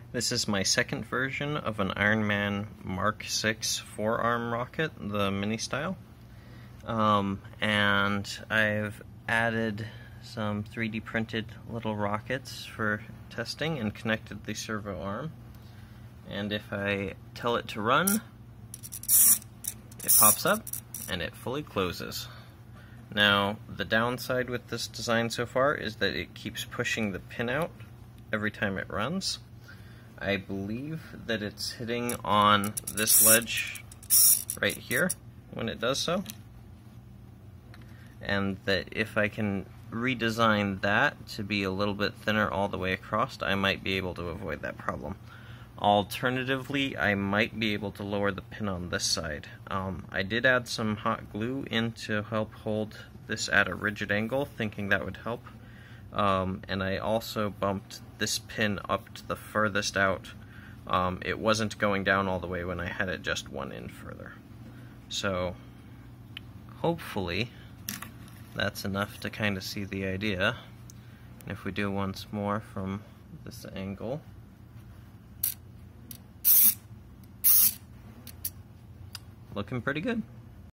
This is my second version of an Ironman Mark 6 forearm rocket, the mini style. And I've added some 3D printed little rockets for testing and connected the servo arm. And if I tell it to run, it pops up and it fully closes. Now, the downside with this design so far is that it keeps pushing the pin out every time it runs. I believe that it's hitting on this ledge right here when it does so, and that if I can redesign that to be a little bit thinner all the way across, I might be able to avoid that problem. Alternatively, I might be able to lower the pin on this side. I did add some hot glue in to help hold this at a rigid angle, thinking that would help. And I also bumped this pin up to the furthest out. It wasn't going down all the way when I had it just one in further. So hopefully that's enough to kind of see the idea. And if we do once more from this angle, looking pretty good.